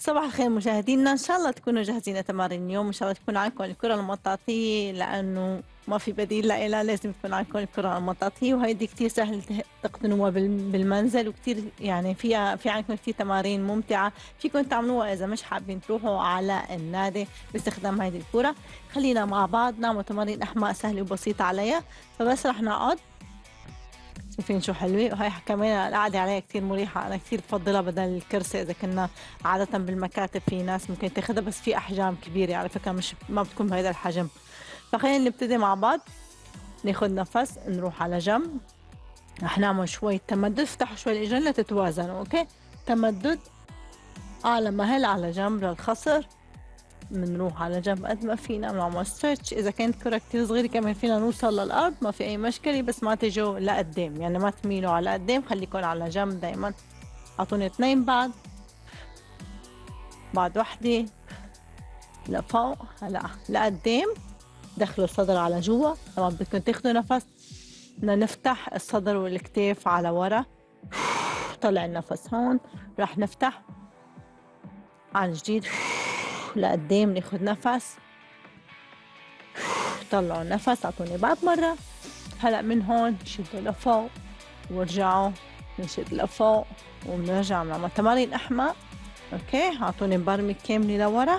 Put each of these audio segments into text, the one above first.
صباح الخير مشاهدينا، إن شاء الله تكونوا جاهزين لتمارين اليوم. إن شاء الله تكون عندكم الكرة المطاطية لأنه ما في بديل لها، لازم يكون عندكم الكرة المطاطية، وهيدي كتير سهل تقتنوها بالمنزل، وكتير يعني في عندكم كتير تمارين ممتعة فيكم تعملوها إذا مش حابين تروحوا على النادي باستخدام هيدي الكرة. خلينا مع بعض نعمل تمارين إحماء سهلة وبسيطة عليها. فبس رح نقعد، شايفين شو حلوة، وهي كمان القعدة عليها كتير مريحة، أنا كتير بفضلها بدل الكرسي. إذا كنا عادة بالمكاتب في ناس ممكن تاخدها، بس في أحجام كبيرة على فكرة مش ما بتكون بهذا الحجم. فخلينا نبتدي مع بعض، ناخد نفس، نروح على جنب، رح نعمل شوية تمدد، افتحوا شوي الإجرين لتتوازنوا. أوكي، تمدد أعلى مهل على جنب للخصر، بنروح على جنب قد ما فينا، بنعمل ستريتش. اذا كانت كرة كتير صغيرة كمان فينا نوصل للارض، ما في اي مشكلة، بس ما تجوا لقدام، يعني ما تميلوا على قدام، خليكم على جنب دايما. اعطوني 2 بعد وحدة لفوق، هلا لقدام، دخلوا الصدر على جوا. لما بدكم تاخدوا نفس بدنا نفتح الصدر والكتاف على ورا، طلع النفس هون، راح نفتح عن جديد لقدام، ناخد نفس، طلعوا النفس، اعطوني بعد مرة. هلا من هون شدوا لفوق ورجعوا، نشد لفوق وبنرجع بنعمل تمارين احماء. اوكي، اعطوني برمي كاملة لورا،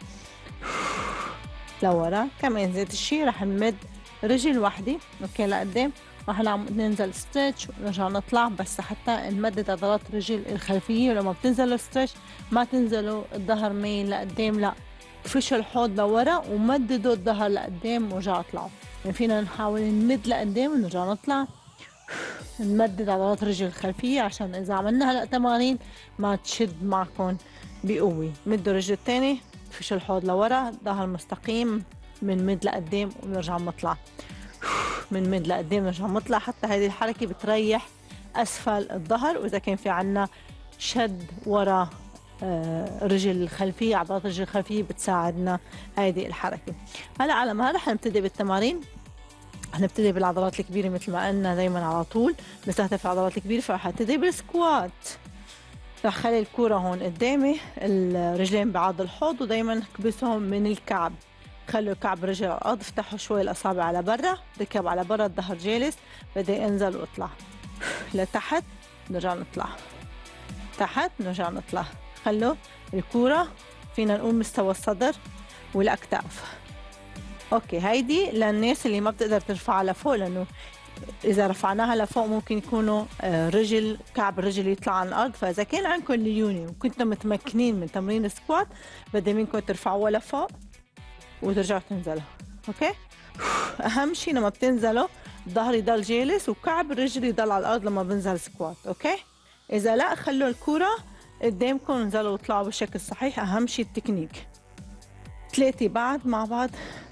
لورا كمان زيت الشي. رح نمد رجل وحدة اوكي لقدام، رح ننزل ستريتش ونرجع نطلع، بس حتى نمدد عضلات الرجل الخلفية. ولما بتنزلوا ستريتش ما تنزلوا الظهر ميل لقدام، لا، فشوا الحوض لورا ومددوا الظهر لقدام ورجعوا اطلعوا. يعني فينا نحاول نمد لقدام ونرجع نطلع، نمدد عضلات الرجل الخلفية عشان إذا عملنا هلأ تمارين ما تشد معكم بقوة. مدوا الرجل التاني، فشوا الحوض لورا، ظهر مستقيم، من مد لقدام ونرجع نطلع، من مد لقدام نرجع نطلع. حتى هذه الحركة بتريح أسفل الظهر، وإذا كان في عنا شد ورا رجل الخلفية، عضلات الرجل الخلفية بتساعدنا هذه الحركة. هلا على ما رح نبتدي بالتمارين. هنبتدي بالعضلات الكبيرة مثل ما قلنا دايما على طول نستهدف العضلات الكبيرة، فرح ابتدي بالسكوات. رح خلي الكورة هون قدامي، الرجلين بعض الحوض، ودايما اكبسهم من الكعب. خلوا كعب رجل على الارض، افتحوا شوي الاصابع على برا، ركب على برا، الظهر جالس، بدي انزل واطلع لتحت، نرجع نطلع تحت، نرجع نطلع. خلوا الكورة فينا نقول مستوى الصدر والاكتاف. اوكي، هيدي للناس اللي ما بتقدر ترفعها لفوق، لانه اذا رفعناها لفوق ممكن يكونوا رجل كعب الرجل يطلع عن الارض. فاذا كان عندكم ليوني وكنتم متمكنين من تمرين السكوات، بدي منكم ترفعوها لفوق وترجعوا تنزلوا. اوكي، اهم شيء لما بتنزلوا الظهر يضل جالس وكعب الرجل يضل على الارض لما بنزل سكوات. اوكي، اذا لا خلوا الكرة قدامكم، انزلوا وطلعوا بالشكل الصحيح. اهم شيء التكنيك. 3 بعد مع بعض،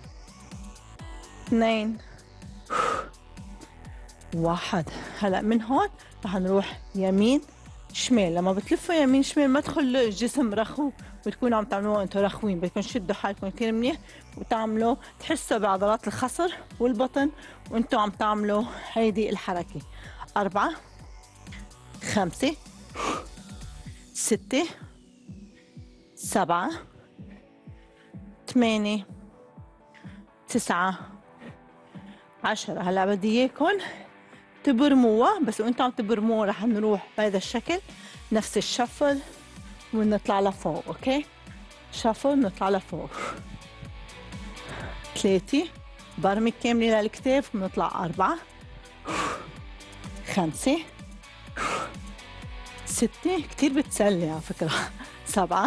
2، 1. هلا من هون رح نروح يمين شمال. لما بتلفوا يمين شمال ما تخلوا الجسم رخو وتكونوا عم تعملوها انتوا رخوين، بدكم تشدوا حالكم كثير منيح وتعملوا تحسوا بعضلات الخصر والبطن وانتوا عم تعملوا هيدي الحركة. 4، 5، 6، 7، 8، 9، 10. هلا بدي اياكم تبرموها، بس وانتوا عم تبرموها رح نروح بهذا الشكل، نفس الشفل ونطلع لفوق. اوكي، شفل نطلع لفوق. 3 برمي كاملة للكتاف ونطلع. 4، 5، 6 كتير بتسلي على فكرة. 7،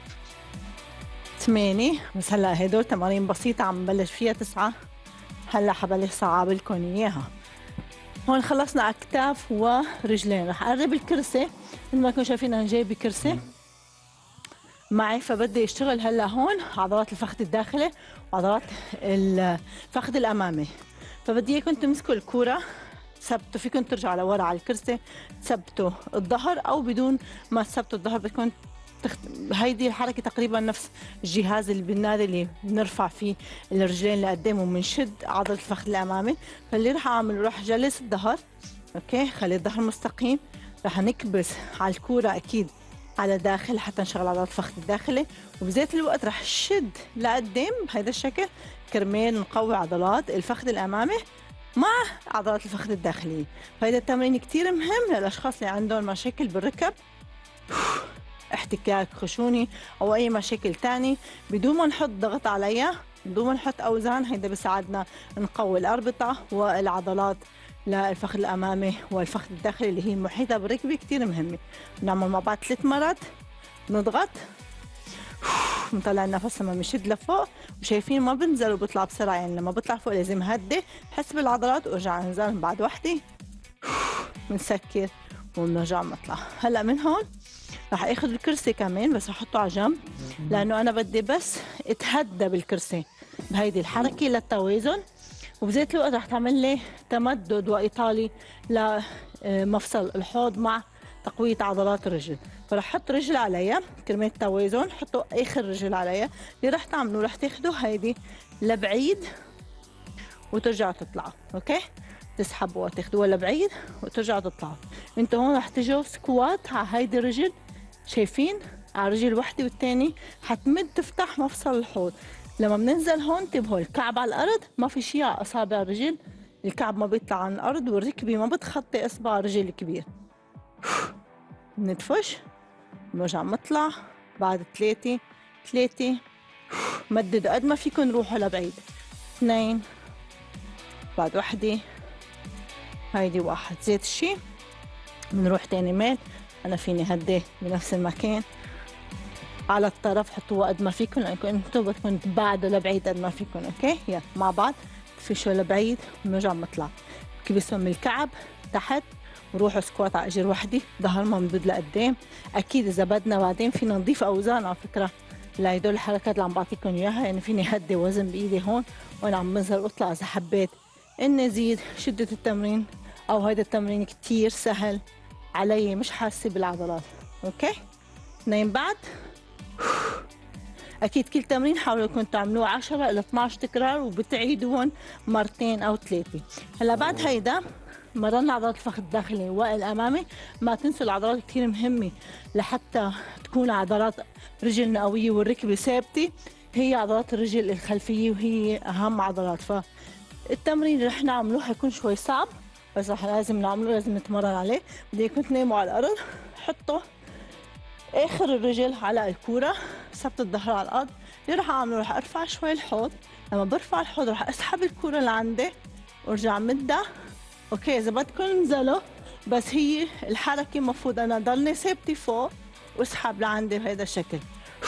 8، بس هلا هدول تمارين بسيطة عم بلش فيها. 9، هلا حبلش صعب لكم اياها. هون خلصنا اكتاف ورجلين. رح اقرب الكرسي مثل ما كنتم شايفين، انا جايبه كرسي معي، فبدي اشتغل هلا هون عضلات الفخذ الداخلي وعضلات الفخذ الامامي. فبدي اياكم تمسكوا الكوره، ثبتوا، فيكم ترجعوا لورا على الكرسي، تثبتوا الظهر، او بدون ما تثبتوا الظهر بدكم هيدي الحركة تقريبا نفس الجهاز اللي بالنادي اللي بنرفع فيه الرجلين لقدام وبنشد عضلة الفخذ الأمامي. فاللي رح أعمله رح جلس الظهر، أوكي، خلي الظهر مستقيم، رح نكبس على الكورة أكيد على داخل حتى نشغل عضلات الفخذ الداخلي، وبذات الوقت رح شد لقدام بهذا الشكل كرمال نقوي عضلات الفخذ الامامي مع عضلات الفخذ الداخليه. فهذا التمرين كتير مهم للاشخاص اللي عندهم مشاكل بالركب، احتكاك خشوني او اي مشاكل تاني، بدون ما نحط ضغط عليها، بدون ما نحط اوزان. هيدا بيساعدنا نقوي الاربطه والعضلات للفخذ الامامي والفخذ الداخلي اللي هي المحيطه بالركبه، كتير مهمه. بنعمل مع بعض 3 مرات، نضغط، نطلع النفس لما بنشد لفوق، وشايفين ما بنزل وبطلع بسرعه، يعني لما بطلع فوق لازم هدي، بحس بالعضلات وارجع انزل بعد وحده، بنسكر وبنرجع نطلع. هلا من هون رح اخذ الكرسي كمان بس احطه على جنب، لانه انا بدي بس اتهدى بالكرسي بهيدي الحركه للتوازن. وبذات الوقت رح تعمل لي تمدد وايطالي لمفصل الحوض مع تقويه عضلات الرجل. فرح احط رجل عليها كرمال التوازن، حطوا اخر رجل عليها. اللي رح تعملوا رح تاخذوا هيدي لبعيد وترجعوا تطلعوا، اوكي؟ تسحبوا وتاخذوها لبعيد وترجعوا تطلعوا. انتوا هون رح تجوا سكوات على هيدي الرجل، شايفين؟ على رجل وحده والثاني حتمد تفتح مفصل الحوض. لما بننزل هون انتبهوا، الكعب على الارض، ما في شيء على اصابع الرجل، الكعب ما بيطلع عن الارض، والركبه ما بتخطي اصبع الرجل الكبير. بندفش، بنرجع نطلع بعد 3 مددوا قد ما فيكم، روحوا لبعيد. 2 بعد وحده، هيدي 1. زيت الشي، بنروح تاني ميل. انا فيني هدي بنفس المكان على الطرف، حطوها قد ما فيكم لانكم انتم بدكم تبعدوا لبعيد قد ما فيكم، اوكي؟ يلا مع بعض فيشوا لبعيد ونرجع نطلع. كبسوا من الكعب تحت وروحوا سكوات على اجر وحده، ظهر ممدود لقدام. اكيد اذا بدنا بعدين فينا نضيف اوزان على فكره لهدول الحركات اللي عم بعطيكم اياها، يعني فيني هدي وزن بايدي هون وانا عم بنزل واطلع اذا حبيت اني ازيد شده التمرين، او هيدا التمرين كتير سهل علي، مش حاسه بالعضلات، اوكي؟ 2 بعد. اكيد كل تمرين حاولوا انكم تعملوه 10 الى 12 تكرار وبتعيدوهم مرتين او 3. هلا بعد هيدا مرنا عضلات الفخذ الداخلي والامامي. ما تنسوا العضلات كثير مهمه لحتى تكون عضلات رجلنا قويه والركبه ثابته، هي عضلات الرجل الخلفيه وهي اهم عضلات. فالتمرين اللي رح نعمله حيكون شوي صعب بس رح لازم نعمله، لازم نتمرن عليه. بدي اياكم تناموا على الارض، حطوا اخر الرجل على الكوره، ثبت الظهر على الارض. اللي رح اعمله رح ارفع شوي الحوض، لما برفع الحوض رح اسحب الكوره لعندي وارجع مدها، اوكي؟ اذا بدكم انزلوا، بس هي الحركه المفروض انا ضلني ثابته فوق واسحب لعندي بهذا الشكل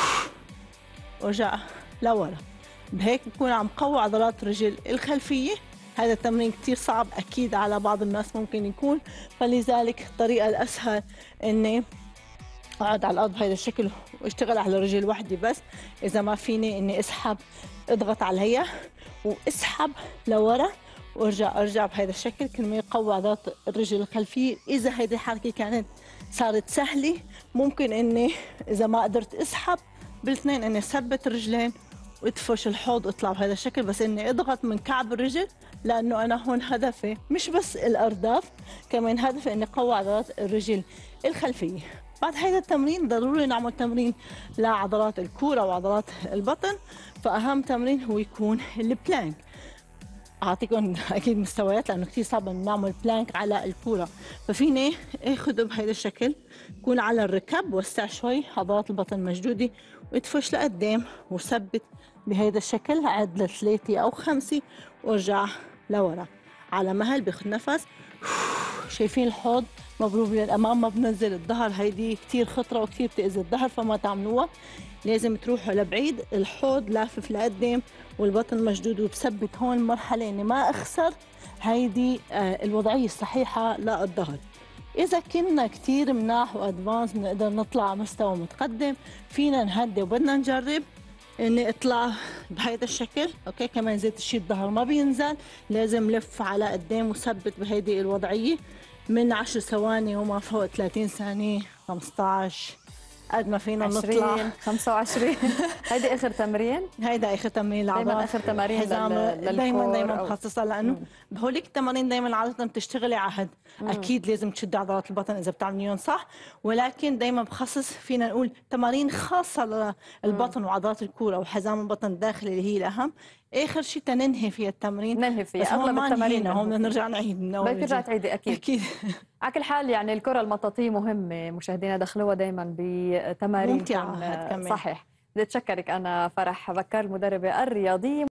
وارجع لورا. بهيك بكون عم قوي عضلات الرجل الخلفيه. هذا التمرين كتير صعب اكيد على بعض الناس ممكن يكون، فلذلك الطريقه الاسهل اني اقعد على الارض بهذا الشكل واشتغل على رجل وحده بس. اذا ما فيني اني اسحب، اضغط عليها واسحب لورا وارجع بهذا الشكل كرمال يقوي عضلات الرجل الخلفيه. اذا هيدي الحركه كانت صارت سهله، ممكن اني اذا ما قدرت اسحب بالاثنين اني ثبت الرجلين وادفش الحوض واطلع بهذا الشكل، بس اني اضغط من كعب الرجل، لانه انا هون هدفي مش بس الارداف، كمان هدفي اني اقوي عضلات الرجل الخلفيه. بعد هذا التمرين ضروري نعمل تمرين لعضلات الكوره وعضلات البطن. فاهم تمرين هو يكون البلانك. اعطيكم اكيد مستويات لانه كثير صعب نعمل بلانك على الكوره. ففيني اخذه بهذا الشكل، يكون على الركب، وسع شوي عضلات البطن مشدوده، وادفش لقدام وثبت بهذا الشكل، عد ل3 أو 5 وارجع لورا على مهل. باخذ نفس، شايفين الحوض مبروب للامام، ما بنزل الظهر، هيدي كثير خطره وكثير بتاذي الظهر فما تعملوها. لازم تروحوا لبعيد، الحوض لافف لقدام والبطن مشدود، وبثبت هون مرحله اني ما اخسر هيدي الوضعيه الصحيحه للظهر. اذا كنا كثير مناح وادفانس بنقدر نطلع مستوى متقدم، فينا نهدي وبدنا نجرب اني اطلع بهيدا الشكل، اوكي؟ كمان زيت الشي الظهر ما بينزل، لازم لف على قدام وثبت بهيدي الوضعيه من 10 ثواني وما فوق 30 ثانيه، 15 قد ما فينا نطلع. 20 25 هيدي اخر تمرين؟ هيدا اخر تمرين دايما العضلات. اخر تمارين دايما للكور مخصصه، لانه بهوليك التمارين دايما عاده بتشتغلي عهد. اكيد لازم تشدي عضلات البطن اذا بتعمليهم صح، ولكن دايما بخصص فينا نقول تمارين خاصه للبطن وعضلات الكور او حزام البطن الداخلي اللي هي الاهم. اخر شيء تننهي فيها التمرين. ننهي فيها بس اغلب ما التمارين نهينا، هون بدنا نرجع نعيد من اول بدك ترجع وجديد. تعيدي اكيد. اكيد. على كل حال يعني الكرة المطاطية مهمة، مشاهدينا دخلوها دايما بتمارينكم. ممتعه هاد كمان. صحيح. بدي اتشكرك انا فرح بكر المدربة الرياضية.